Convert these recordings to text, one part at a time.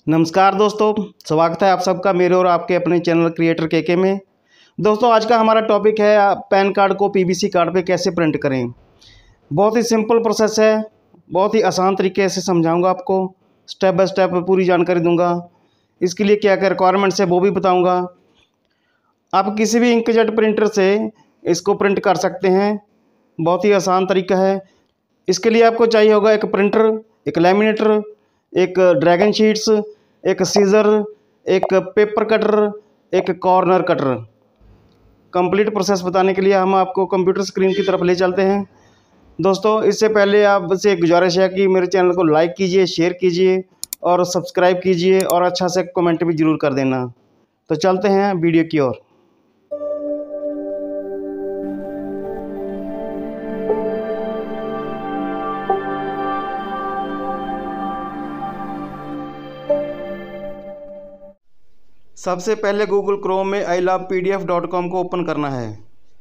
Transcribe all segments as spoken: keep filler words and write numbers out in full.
नमस्कार दोस्तों, स्वागत है आप सबका मेरे और आपके अपने चैनल क्रिएटर केके में। दोस्तों आज का हमारा टॉपिक है पैन कार्ड को पीवीसी कार्ड पे कैसे प्रिंट करें। बहुत ही सिंपल प्रोसेस है, बहुत ही आसान तरीके से समझाऊंगा आपको, स्टेप बाय स्टेप पूरी जानकारी दूंगा। इसके लिए क्या क्या रिक्वायरमेंट्स है वो भी बताऊंगा। आप किसी भी इंकजेट प्रिंटर से इसको प्रिंट कर सकते हैं, बहुत ही आसान तरीका है। इसके लिए आपको चाहिए होगा एक प्रिंटर, एक लैमिनेटर, एक ड्रैगन शीट्स, एक सीज़र, एक पेपर कटर, एक कॉर्नर कटर। कंप्लीट प्रोसेस बताने के लिए हम आपको कंप्यूटर स्क्रीन की तरफ ले चलते हैं। दोस्तों इससे पहले आपसे गुजारिश है कि मेरे चैनल को लाइक कीजिए, शेयर कीजिए और सब्सक्राइब कीजिए और अच्छा से कमेंट भी ज़रूर कर देना। तो चलते हैं वीडियो की ओर। सबसे पहले गूगल क्रोम में I love P D F dot com को ओपन करना है।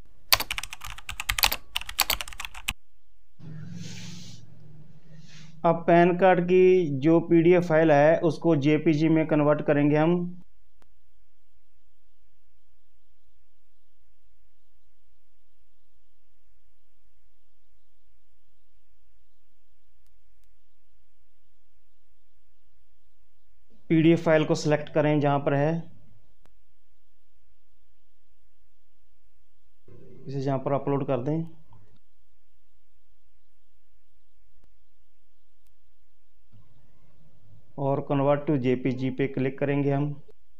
अब पैन कार्ड की जो पी डी एफ फाइल है उसको जे पी जी में कन्वर्ट करेंगे हम। पी डी एफ फाइल को सिलेक्ट करें जहाँ पर है, इसे जहाँ पर अपलोड कर दें। और convert to J P G पे क्लिक करेंगे हम।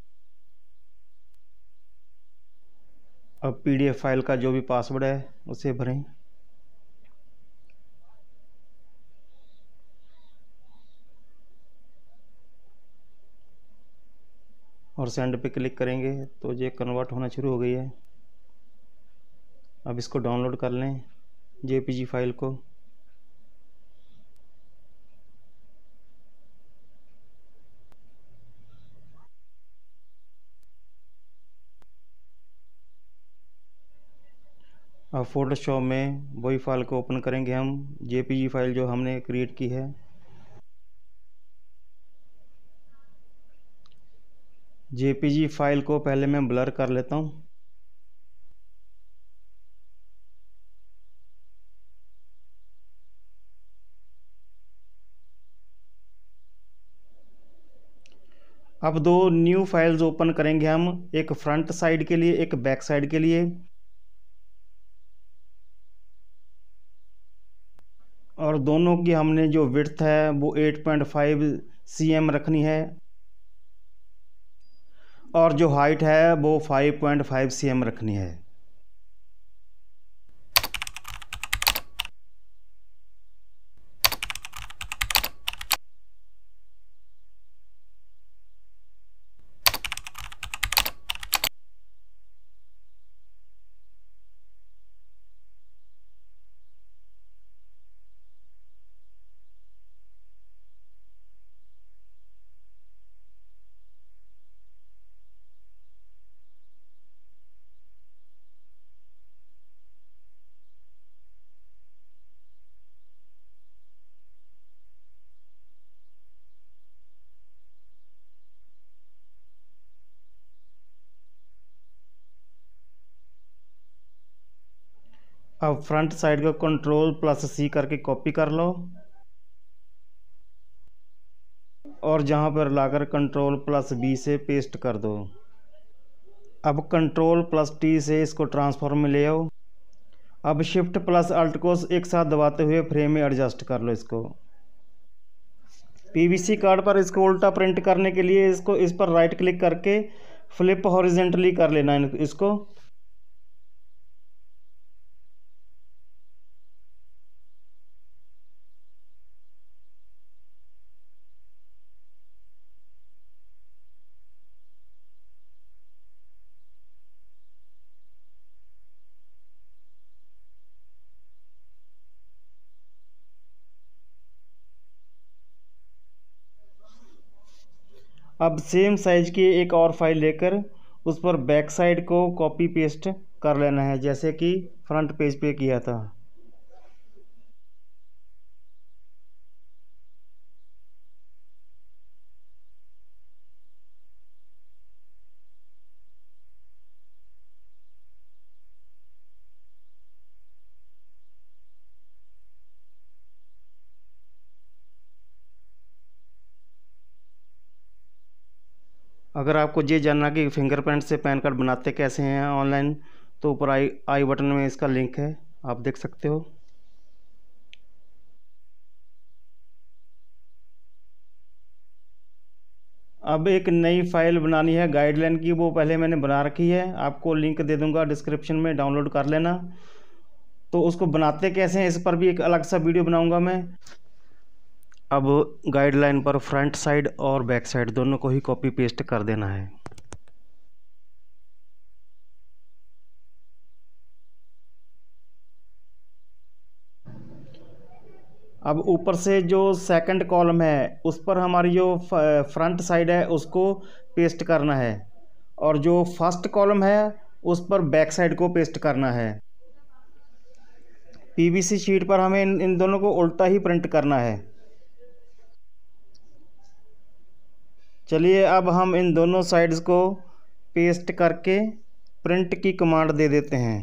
अब पी डी एफ फाइल का जो भी पासवर्ड है उसे भरें। और सेंड पे क्लिक करेंगे तो ये कन्वर्ट होना शुरू हो गई है। अब इसको डाउनलोड कर लें जे पी जी फाइल को। अब फोटोशॉप में वही फाइल को ओपन करेंगे हम, जे पी जी फाइल जो हमने क्रिएट की है। जे पी जी फाइल को पहले मैं ब्लर कर लेता हूँ। अब दो न्यू फाइल्स ओपन करेंगे हम, एक फ्रंट साइड के लिए, एक बैक साइड के लिए। और दोनों की हमने जो विड्थ है वो eight point five C M रखनी है और जो हाइट है वो five point five C M रखनी है। अब फ्रंट साइड को कंट्रोल प्लस सी करके कॉपी कर लो और जहां पर लाकर कंट्रोल प्लस बी से पेस्ट कर दो। अब कंट्रोल प्लस टी से इसको ट्रांसफॉर्म में ले आओ। अब शिफ्ट प्लस अल्ट को एक साथ दबाते हुए फ्रेम में एडजस्ट कर लो इसको। पी वी सी कार्ड पर इसको उल्टा प्रिंट करने के लिए इसको इस पर राइट क्लिक करके फ्लिप हॉरिजेंटली कर लेना इसको। अब सेम साइज की एक और फाइल लेकर उस पर बैक साइड को कॉपी पेस्ट कर लेना है, जैसे कि फ्रंट पेज पे किया था। अगर आपको ये जानना कि फिंगरप्रिंट से पैन कार्ड बनाते कैसे हैं ऑनलाइन, तो ऊपर आई आई बटन में इसका लिंक है, आप देख सकते हो। अब एक नई फाइल बनानी है गाइडलाइन की, वो पहले मैंने बना रखी है, आपको लिंक दे दूंगा डिस्क्रिप्शन में, डाउनलोड कर लेना। तो उसको बनाते कैसे हैं इस पर भी एक अलग सा वीडियो बनाऊंगा मैं। अब गाइडलाइन पर फ्रंट साइड और बैक साइड दोनों को ही कॉपी पेस्ट कर देना है। अब ऊपर से जो सेकंड कॉलम है उस पर हमारी जो फ्रंट साइड है उसको पेस्ट करना है, और जो फर्स्ट कॉलम है उस पर बैक साइड को पेस्ट करना है। पीवीसी शीट पर हमें इन, इन दोनों को उल्टा ही प्रिंट करना है। चलिए अब हम इन दोनों साइड्स को पेस्ट करके प्रिंट की कमांड दे देते हैं।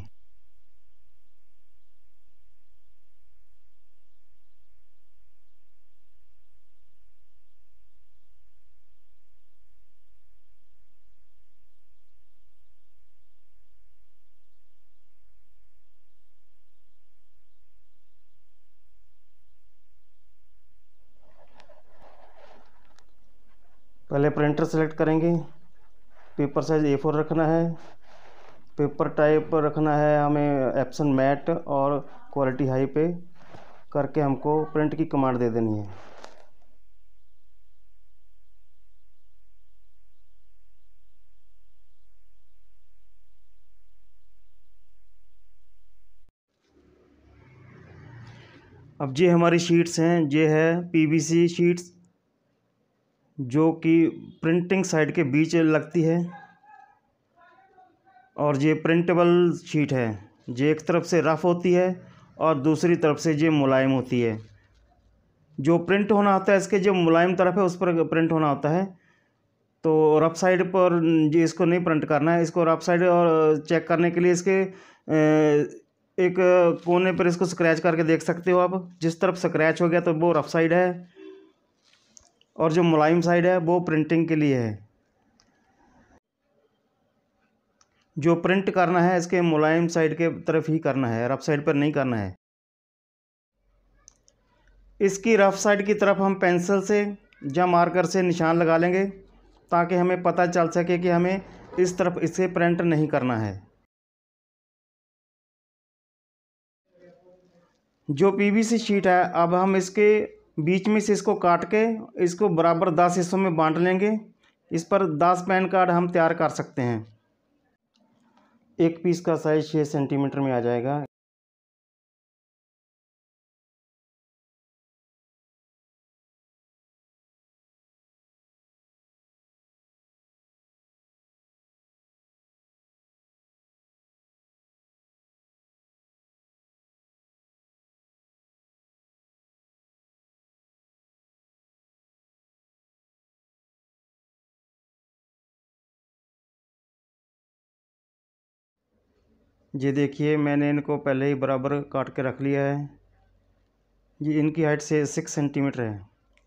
पहले प्रिंटर सेलेक्ट करेंगे, पेपर साइज़ ए फोर रखना है, पेपर टाइप रखना है हमें एप्सन मैट, और क्वालिटी हाई पे करके हमको प्रिंट की कमांड दे देनी है। अब ये हमारी शीट्स हैं, ये है पीवीसी शीट्स जो कि प्रिंटिंग साइड के बीच लगती है, और ये प्रिंटेबल शीट है। ये एक तरफ से रफ़ होती है और दूसरी तरफ से ये मुलायम होती है। जो प्रिंट होना होता है इसके जो मुलायम तरफ है उस पर प्रिंट होना होता है। तो रफ़ साइड पर जी इसको नहीं प्रिंट करना है, इसको रफ़ साइड और चेक करने के लिए इसके एक कोने पर इसको स्क्रैच करके देख सकते हो आप। जिस तरफ स्क्रैच हो गया तो वो रफ़ साइड है, और जो मुलायम साइड है वो प्रिंटिंग के लिए है। जो प्रिंट करना है इसके मुलायम साइड के तरफ ही करना है, रफ़ साइड पर नहीं करना है। इसकी रफ़ साइड की तरफ हम पेंसिल से या मार्कर से निशान लगा लेंगे, ताकि हमें पता चल सके कि हमें इस तरफ इसे प्रिंट नहीं करना है। जो पीवीसी शीट है अब हम इसके बीच में से इसको काट के इसको बराबर दस हिस्सों में बांट लेंगे। इस पर दस पैन कार्ड हम तैयार कर सकते हैं। एक पीस का साइज छः सेंटीमीटर में आ जाएगा। ये देखिए मैंने इनको पहले ही बराबर काट के रख लिया है। ये इनकी हाइट से सिक्स सेंटीमीटर है।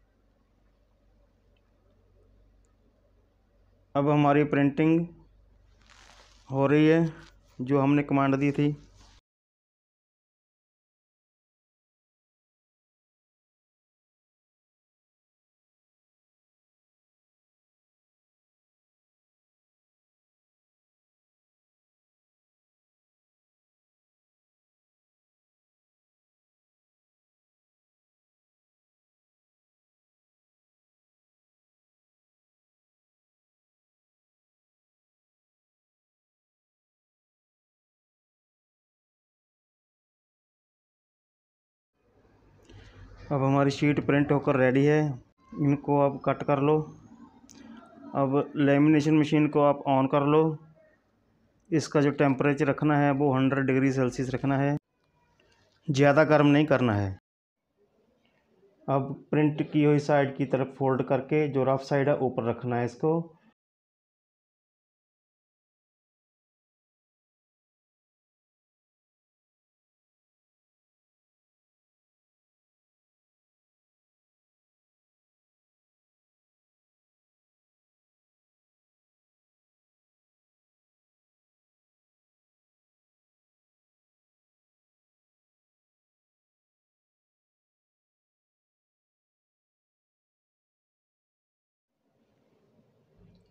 अब हमारी प्रिंटिंग हो रही है जो हमने कमांड दी थी। अब हमारी शीट प्रिंट होकर रेडी है। इनको अब कट कर लो। अब लेमिनेशन मशीन को आप ऑन कर लो। इसका जो टेम्परेचर रखना है वो हंड्रेड डिग्री सेल्सियस रखना है, ज़्यादा गर्म नहीं करना है। अब प्रिंट की हुई साइड की तरफ फोल्ड करके जो रफ साइड है ऊपर रखना है इसको।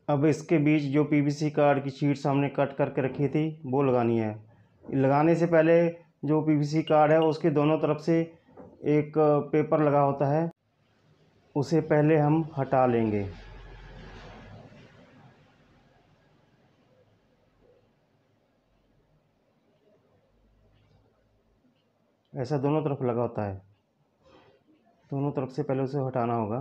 अब इसके बीच जो पीवीसी कार्ड की शीट्स हमने कट करके रखी थी वो लगानी है। लगाने से पहले जो पीवीसी कार्ड है उसके दोनों तरफ से एक पेपर लगा होता है, उसे पहले हम हटा लेंगे। ऐसा दोनों तरफ लगा होता है, दोनों तरफ से पहले उसे हटाना होगा।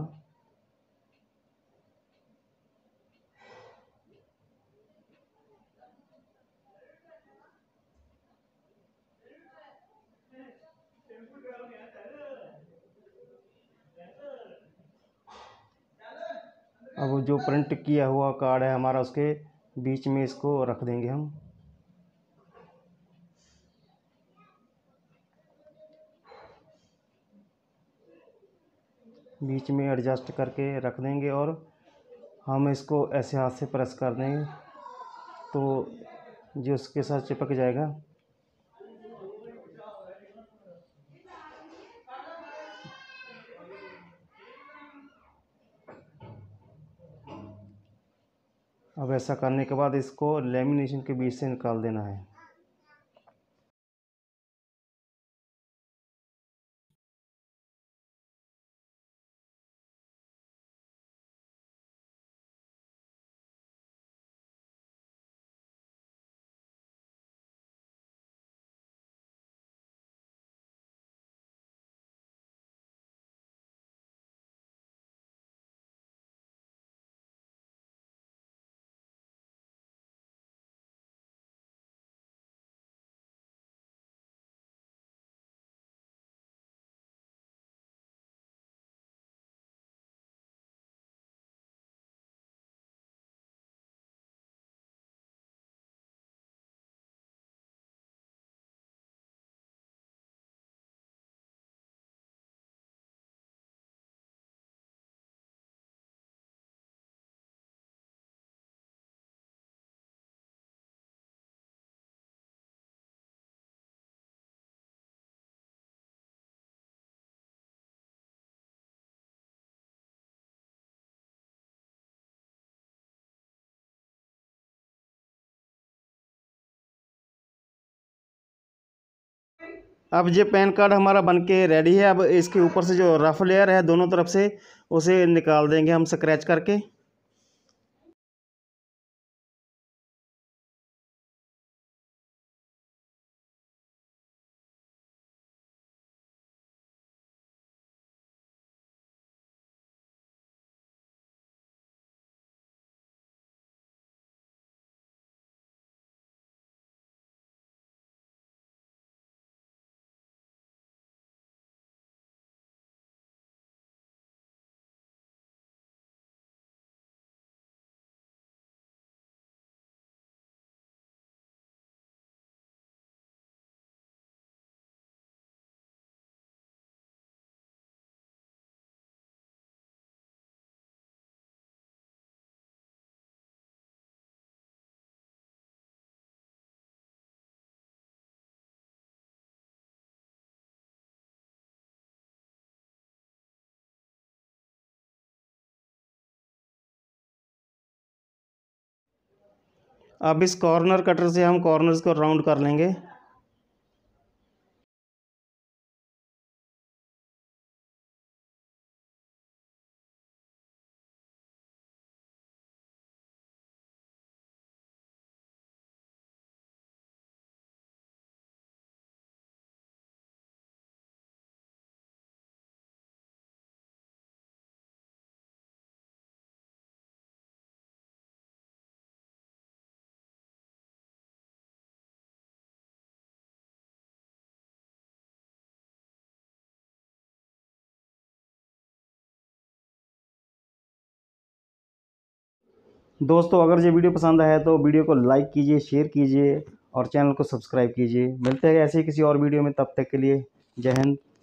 अब जो प्रिंट किया हुआ कार्ड है हमारा, उसके बीच में इसको रख देंगे हम। बीच में एडजस्ट करके रख देंगे और हम इसको ऐसे हाथ से प्रेस कर देंगे तो जो उसके साथ चिपक जाएगा। अब ऐसा करने के बाद इसको लेमिनेशन के बीच से निकाल देना है। अब ये पैन कार्ड हमारा बनके रेडी है। अब इसके ऊपर से जो रफ लेयर है दोनों तरफ से, उसे निकाल देंगे हम स्क्रैच करके। अब इस कॉर्नर कटर से हम कॉर्नर्स को राउंड कर लेंगे। दोस्तों अगर ये वीडियो पसंद आया तो वीडियो को लाइक कीजिए, शेयर कीजिए और चैनल को सब्सक्राइब कीजिए। मिलते हैं ऐसे ही किसी और वीडियो में, तब तक के लिए जय हिंद।